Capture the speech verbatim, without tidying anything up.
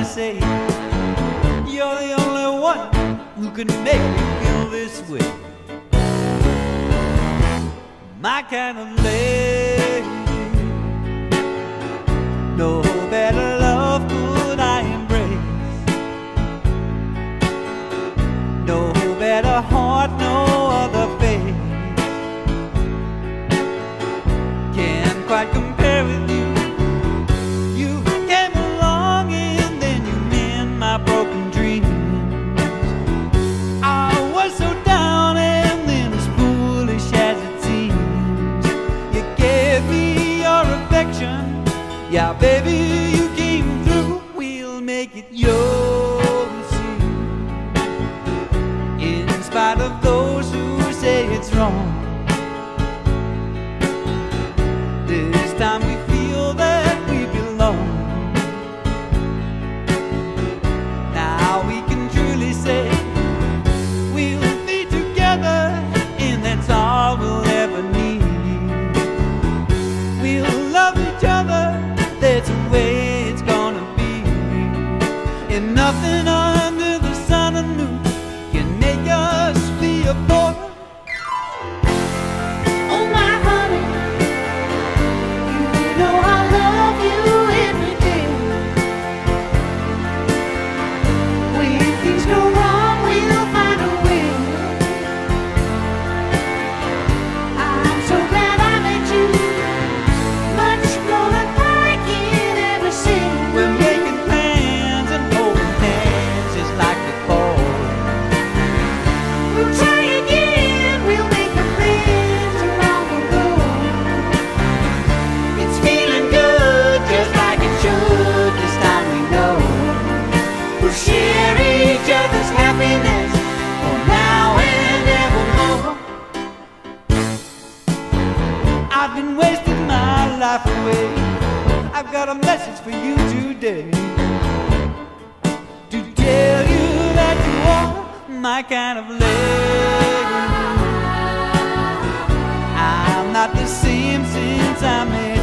to say you're the only one who can make me feel this way. My kind of lady, no better love could I embrace, no better heart, no other face can't quite compare with you. You came along and then you mend my broken dreams. I was so down and then as foolish as it seems. You gave me your affection, yeah baby you came through. We'll make it yours in spite of those who say it's wrong. This time we feel that we belong. Now we can truly say we'll be together, and that's all we'll ever need. We'll love each other, that's the way it's gonna be. And nothing under the sun and moon can make us be apart. Oh my honey, you know I love you every day. When things go wrong, we'll find a way. I'm so glad I met you, much more than I can ever say. We're making plans and holding hands just like before. We'll try again, we'll make amends along the road. It's feeling good just like it should, this time we know. We'll share each other's happiness for now and evermore. I've been wasting my life away. I've got a message for you today, to tell you that you are my kind of lady. I'm not the same since I met